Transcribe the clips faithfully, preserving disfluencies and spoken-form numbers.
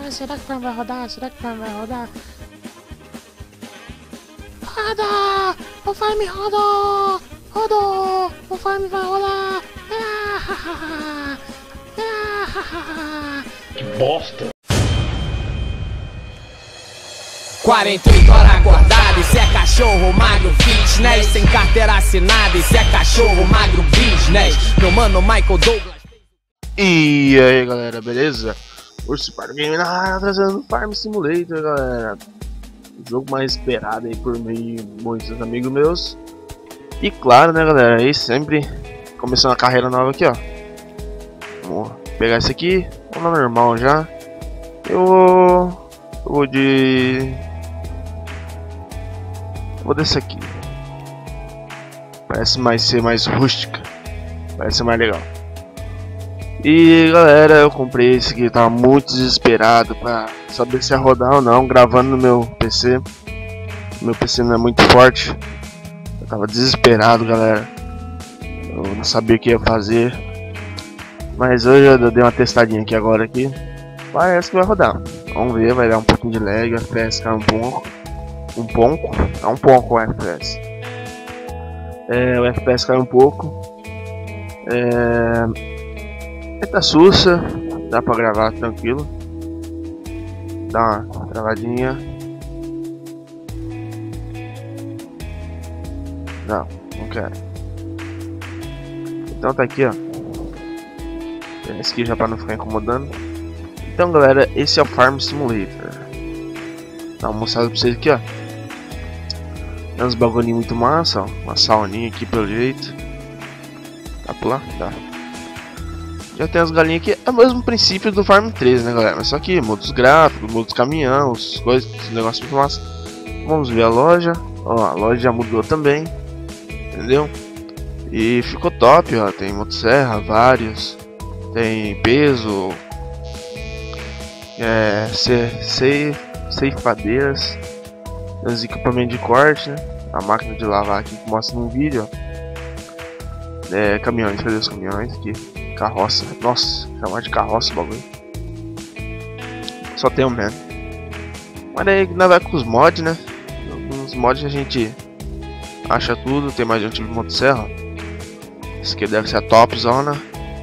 Ah, será que o farm vai rodar? Será que o farm vai rodar? Roda! O farm rodou! Rodou! O farm vai rodar! Ah, ah, Que bosta! quarenta e oito horas acordado, isso é cachorro magro fitness. Sem carteira assinada, isso é cachorro magro business. Meu mano Michael Douglas. E aí galera, beleza? Urso Pardo Game na área, trazendo Farm Simulator, galera. O jogo mais esperado aí por mim e muitos amigos meus. E claro, né galera, aí sempre começando a carreira nova aqui, ó. Vamos pegar esse aqui, vamos lá normal já. Eu vou... Eu vou de... Eu vou desse aqui. Parece mais ser mais rústica. Parece ser mais legal. E galera, eu comprei esse aqui, tava muito desesperado pra saber se ia rodar ou não, gravando no meu P C. Meu P C não é muito forte. Eu tava desesperado, galera. Eu não sabia o que ia fazer. Mas hoje eu dei uma testadinha aqui agora aqui. Parece que vai rodar. Vamos ver, vai dar um pouquinho de lag, o F P S cai um pouco. Um pouco? É um pouco o F P S. É, o F P S cai um pouco. É... Eita sussa, dá pra gravar tranquilo. Dá uma travadinha. Não, não quero. Então tá aqui, ó. Esse aqui já pra não ficar incomodando. Então galera, esse é o Farm Simulator. Dá uma mostrada pra vocês aqui, ó. Tem uns bagulhinhos muito massa, ó. Uma sauninha aqui pelo jeito. Dá pra lá? Dá. Já tem as galinhas aqui, é o mesmo princípio do Farm três, né galera? Mas só que modos gráficos, modos caminhão, os coisas, esse negócio muito massa. Vamos ver a loja. Ó, a loja já mudou também. Entendeu? E ficou top, ó. Tem motosserra, vários. Tem peso. É, ceifadeiras. Tem os equipamentos de corte, né? A máquina de lavar aqui que mostra no vídeo, ó. É, caminhões, cadê os caminhões aqui? Carroça, nossa, chamar de carroça o bagulho. Só tem um man. Mas aí nós vai com os mods, né? Nos mods a gente acha tudo, tem mais um tipo de motosserra. Esse aqui deve ser a top zona.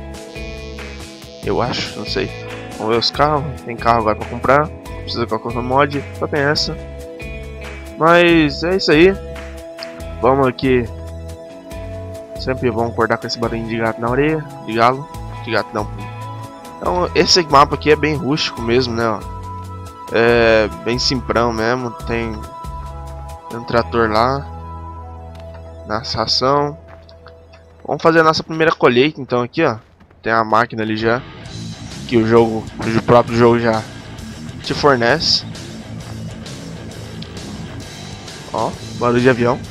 Eu acho, não sei. Vamos ver os carros, tem carro agora pra comprar. Não precisa colocar mod, só tem essa. Mas é isso aí. Vamos aqui. Sempre vão acordar com esse barulhinho de gato na orelha, de galo, de gato não. Então esse mapa aqui é bem rústico mesmo, né? Ó. É bem simprão mesmo. Tem, tem um trator lá na ração. Vamos fazer a nossa primeira colheita então aqui, ó. Tem a máquina ali já que o jogo, o próprio jogo já te fornece. Ó, barulho de avião.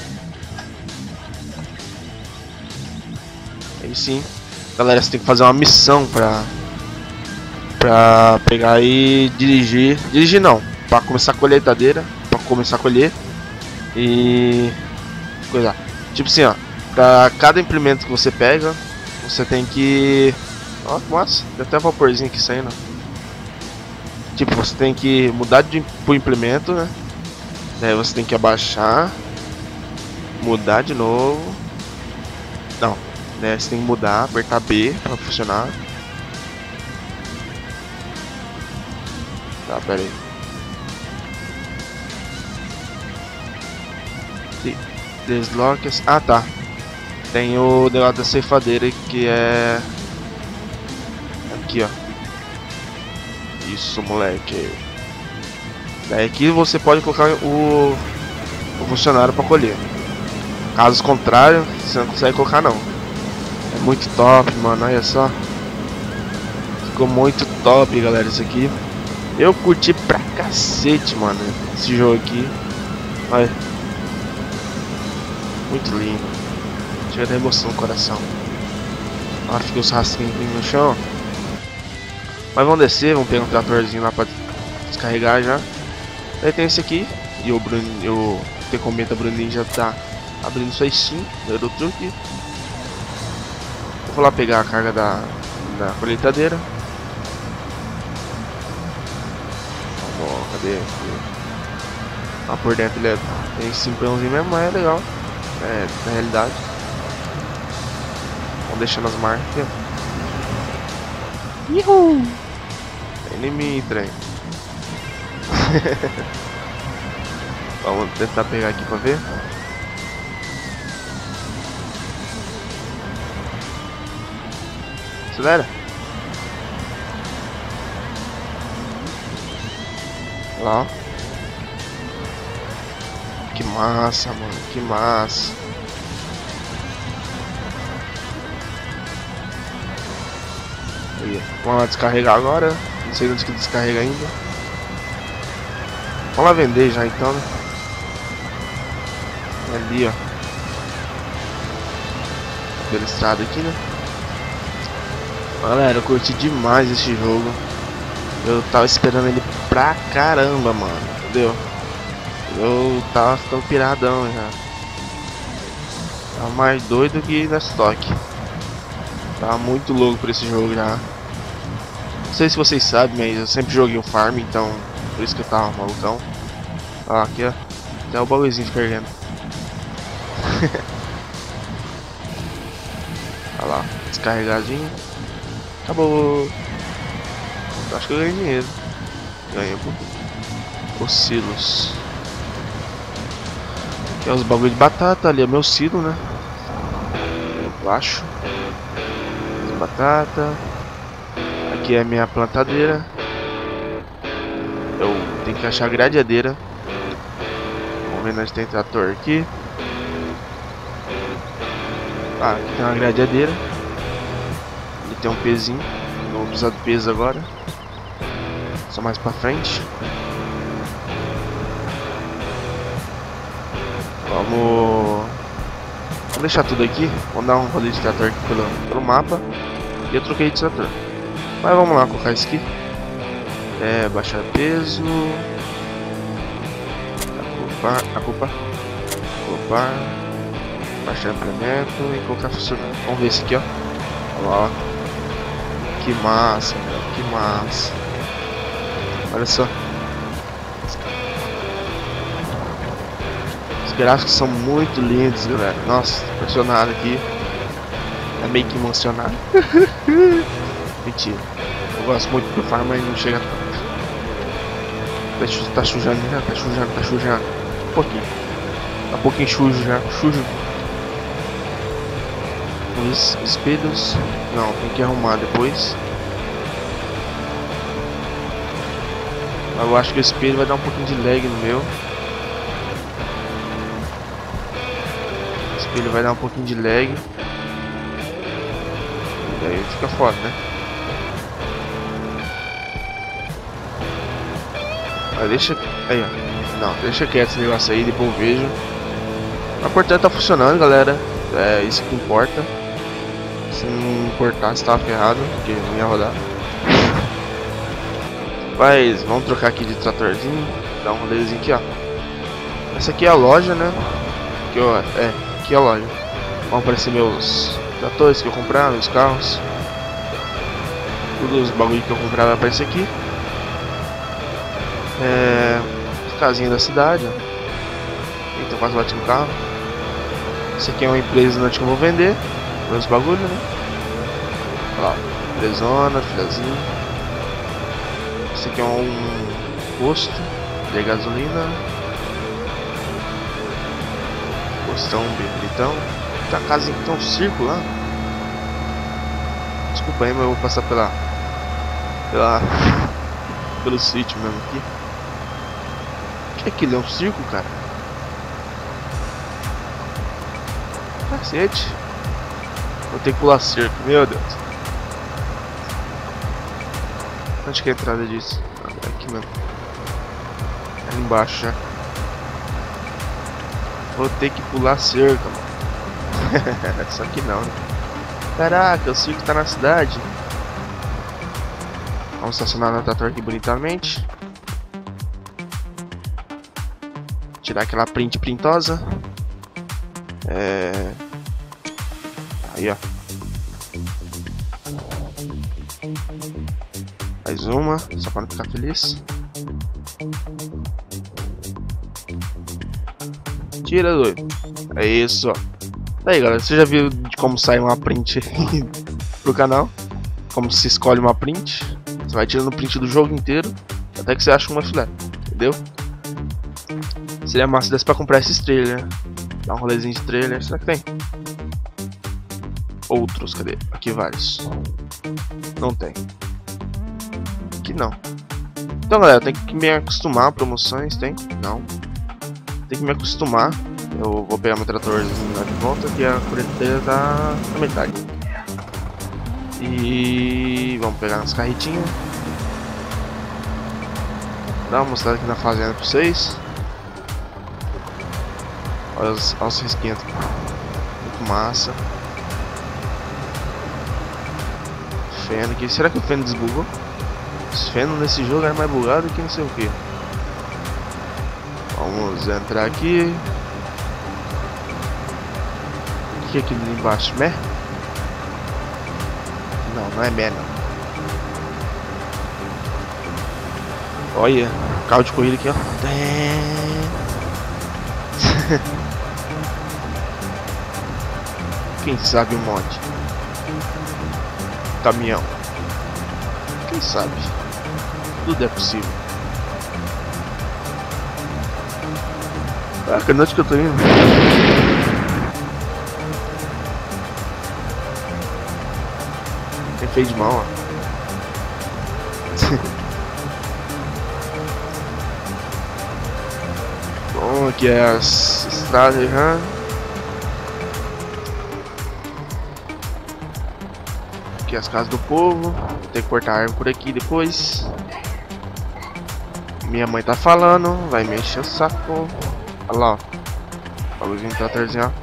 Aí sim, galera, você tem que fazer uma missão pra pra pegar e dirigir, dirigir não, pra começar a colheitadeira, pra começar a colher e coisa, tipo assim, ó, pra cada implemento que você pega, você tem que, ó, que massa, tem até vaporzinho aqui saindo, tipo, você tem que mudar de pro implemento, né, daí você tem que abaixar, mudar de novo, não. Né, você tem que mudar, apertar B pra funcionar. Tá, pera aí. Desloque. Ah, tá. Tem o negócio da ceifadeira que é aqui, ó. Isso, moleque. Daí aqui você pode colocar o, o funcionário pra colher. Caso contrário, você não consegue colocar não. É muito top, mano, olha só. Ficou muito top, galera, isso aqui. Eu curti pra cacete, mano, esse jogo aqui. Olha. Muito lindo. Chega da emoção no coração. Olha, fica os rastrinhos aqui no chão. Mas vamos descer, vamos pegar um tratorzinho lá pra descarregar já. Aí tem esse aqui. E o Bruno, o que comenta, Bruninho já tá abrindo sua Steam, Eurotruck. Vou lá pegar a carga da, da colheitadeira. Cadê? Ah, por dentro ele é bem simplãozinho mesmo, mas é legal. É, na realidade. Vamos deixando as marcas aqui, ó. Yuhu! Tem em mim, trem. Vamos tentar pegar aqui pra ver. Acelera. Lá. Que massa, mano. Que massa. Aí, vamos lá descarregar agora. Não sei onde que descarrega ainda. Vamos lá vender já então, né? Ali, ó. Pela estrada aqui, né? Galera, eu curti demais esse jogo. Eu tava esperando ele pra caramba, mano. Entendeu? Eu tava ficando piradão já. Tava mais doido que na estoque. Tava muito louco por esse jogo já. Não sei se vocês sabem, mas eu sempre joguei o farm, então por isso que eu tava malucão. Ó, aqui ó. Até o bagulhozinho descarregando. Olha lá, descarregadinho. Acabou. Acho que eu ganhei dinheiro. Ganhei um pouco. Os silos. Aqui é os bagulho de batata, ali é meu silo, né? Baixo. Batata. Aqui é a minha plantadeira. Eu tenho que achar a gradeadeira. Vamos ver, nós tem trator aqui. Ah, aqui tem uma gradeadeira. Ali tem um pezinho. Não vou precisar do peso agora. Só mais pra frente. Vamos... Vamos deixar tudo aqui. Vamos dar um rolê de trator aqui pelo, pelo mapa. E eu troquei de trator. Mas vamos lá colocar isso aqui. É, baixar peso. Acopar, acopar. Acopar. Baixar implemento e colocar funcionando. Vamos ver esse aqui, ó. Olha lá, ó. Que massa, meu. Que massa. Olha só. Os gráficos são muito lindos, galera. Nossa, impressionado aqui. É meio que emocionado. Mentira. Eu gosto muito do farm, mas não chega tanto. Tá sujando já, tá sujando, tá sujando. Um pouquinho. Tá um pouquinho sujo já. Sujo. Os espelhos. Não, tem que arrumar depois. Eu acho que o espelho vai dar um pouquinho de lag no meu. O espelho vai dar um pouquinho de lag. E aí fica foda, né? Mas deixa... Aí, ó. Não, deixa quieto esse negócio aí, depois eu vejo. O importante tá funcionando, galera. É isso que importa. Se não importasse, tava ferrado, porque não ia rodar. Mas vamos trocar aqui de tratorzinho. Dar um rolezinho aqui, ó. Essa aqui é a loja, né? Aqui, ó, é, aqui é a loja. Vão aparecer meus tratores que eu comprar, meus carros. Todos os bagulho que eu comprar vai aparecer aqui. É, casinha da cidade, ó. Eita, quase bati no carro. Esse aqui é uma empresa que eu vou vender meus bagulho, né? Olha lá, empresona, filhazinho. Esse aqui é um posto de gasolina. Postão bem bonitão. Tem uma casinha que tem um círculo lá. Desculpa aí, mas eu vou passar pela pela pelo sítio mesmo aqui. O que é aquilo? É um circo, cara? Cacete. Vou ter que pular cerco, meu Deus. Onde que é a entrada disso? Ah, é aqui mesmo. É ali embaixo já. Vou ter que pular cerca, mano. Só que não, né? Caraca, o circo tá na cidade. Vamos estacionar no trator aqui bonitamente. Tirar aquela print printosa. É... Aí, ó. Mais uma, só para não ficar feliz. Tira, doido. É isso, ó. Aí, galera, você já viu de como sai uma print pro canal? Como se escolhe uma print? Você vai tirando print do jogo inteiro até que você acha uma filé, entendeu? Seria massa desse pra comprar esses trailers, né? Dar um rolezinho de trailer. Será que tem? Outros, cadê? Aqui vários. Não tem. Aqui não. Então, galera, tem que me acostumar a promoções, tem? Não. Tem que me acostumar. Eu vou pegar meu tratorzinho lá de volta, que a colheitadeira tá na metade. E vamos pegar nas carretinhas. Dá uma mostrada aqui na fazenda pra vocês. Olha os, olha os risquinhos aqui. Muito massa. Feno aqui. Será que o feno desbugou? Os fenos nesse jogo é mais bugado que não sei o que. Vamos entrar aqui. O que é aquilo ali embaixo? Mé? Não, não é Mé não. Olha, carro de corrida aqui, ó. Quem sabe um monte. Caminhão. Quem sabe? Tudo é possível. Ah, que noite que eu tô indo. Quem fez de mal, ó. Bom, aqui é as estradas já. Aqui as casas do povo. Tem que cortar a árvore por aqui depois. Minha mãe tá falando, vai me encher o saco. Olha lá, ó. A luzinha do tratorzinho, ó.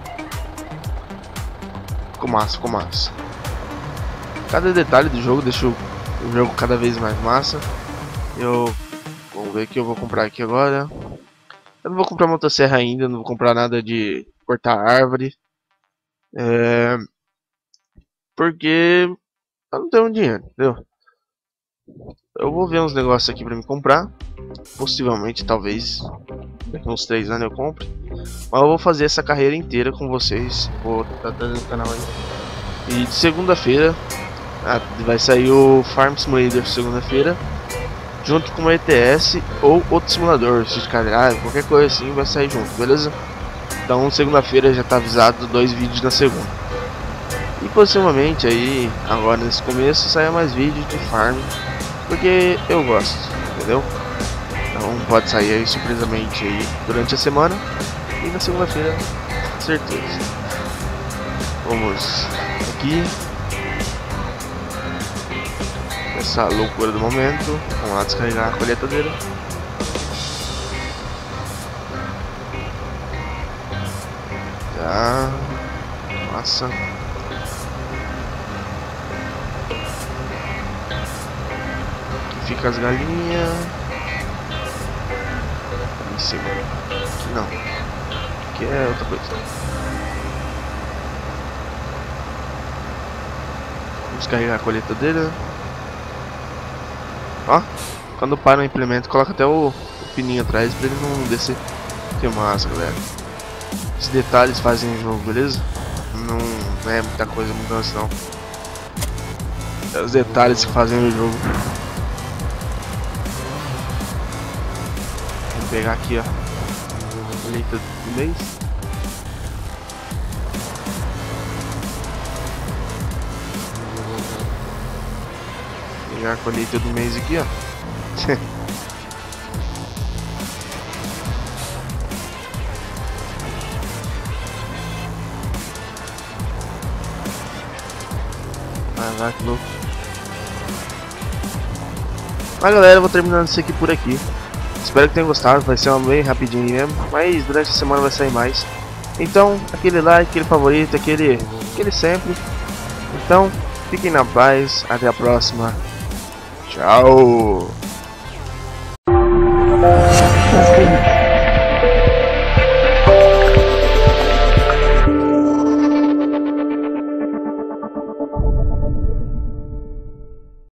Ficou massa, ficou massa. Cada detalhe do jogo deixa o jogo cada vez mais massa. Eu vamos ver o que eu vou comprar aqui agora. Eu não vou comprar motosserra ainda, não vou comprar nada de cortar árvore. É... Porque eu não tenho dinheiro, entendeu? Eu vou ver uns negócios aqui pra me comprar. Possivelmente, talvez, daqui uns três anos eu compre. Mas eu vou fazer essa carreira inteira com vocês. Vou estar trazendo o canal aí. E de segunda-feira ah, vai sair o Farm Simulator segunda-feira, junto com o E T S ou outro simulador, Street Car Drive, qualquer coisa assim vai sair junto, beleza? Então segunda-feira já tá avisado dois vídeos na segunda. E possivelmente aí, agora nesse começo, saia mais vídeos de Farm, porque eu gosto, entendeu? Então pode sair aí surpresamente aí durante a semana e na segunda-feira, certeza. Vamos aqui. Essa loucura do momento. Vamos lá descarregar a colheitadeira. Tá. Massa. Aqui fica as galinhas. Em cima. Aqui não. Aqui é outra coisa. Vamos carregar a colheitadeira. Ó, quando para o implemento, coloca até o, o pininho atrás pra ele não descer. Que massa, galera. Esses detalhes fazem o jogo, beleza? Não, não é muita coisa mudança não. É os detalhes que fazem o jogo. Vou pegar aqui, ó, a colheita do mês. Pegar a colheita do mês aqui, ó. Vai lá, que louco. Mas galera, eu vou terminando isso aqui por aqui. Espero que tenham gostado, vai ser uma bem rapidinho mesmo. Mas durante a semana vai sair mais. Então, aquele like, aquele favorito, aquele, aquele sempre. Então, fiquem na paz, até a próxima. Tchau!